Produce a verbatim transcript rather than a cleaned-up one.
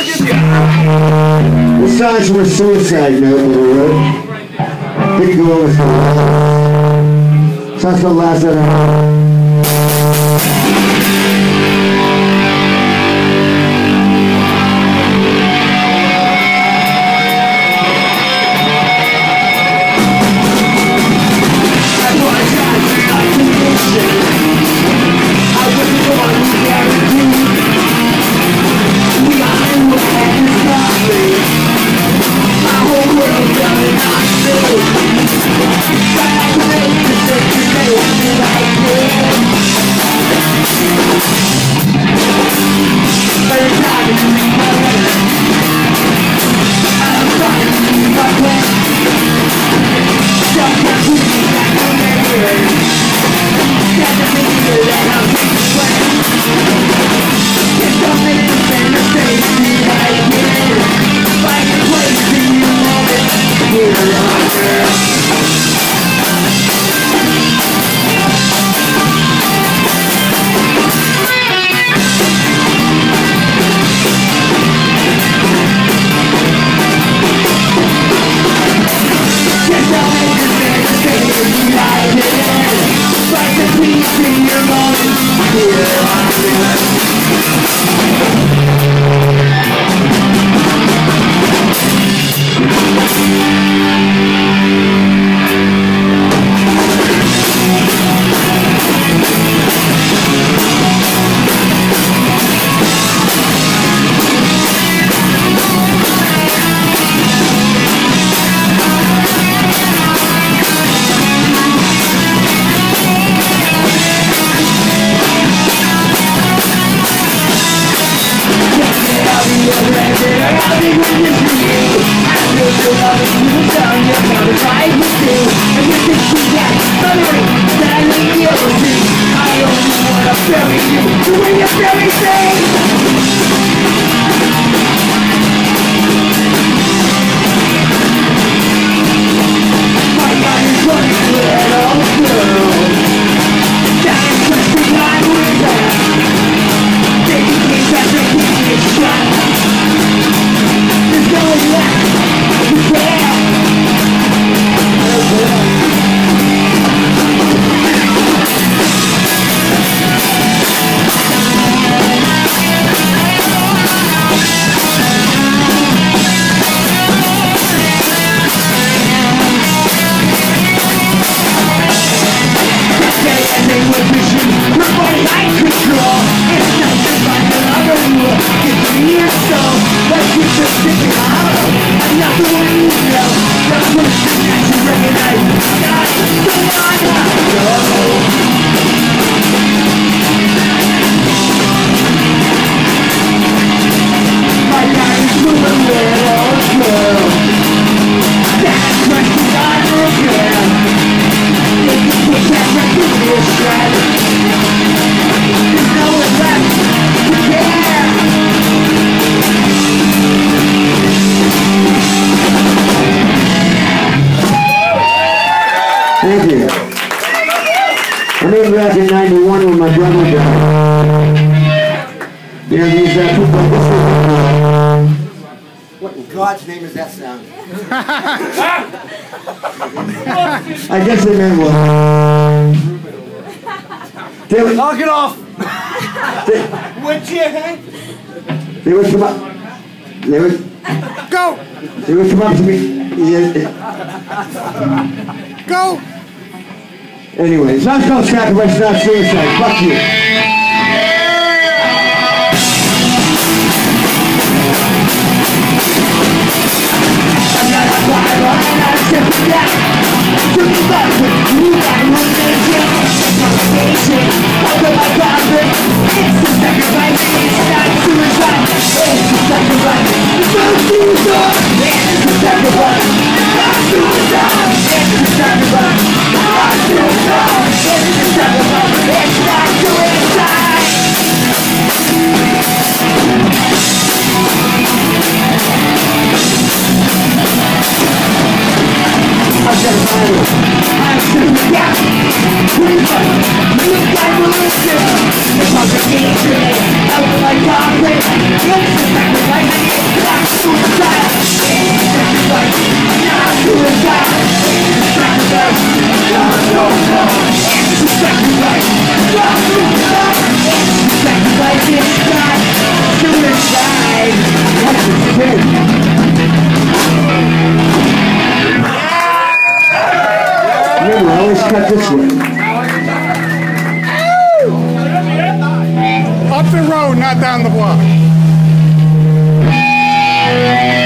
This song's from a suicide note that I wrote. Big girl was song's called Last Night. Thank you. I remember back in ninety-one when my brother died. You know, these uh, people like this. What in God's name is that sound? I guess they meant well. They would, knock it off! They, would you? They would come up. They would go. They would come up to me. Yeah. Go. Anyway, the song's called Sacrifice, Not Suicide. Fuck you. It's Remember, I always cut this way. Up the road, not down the block.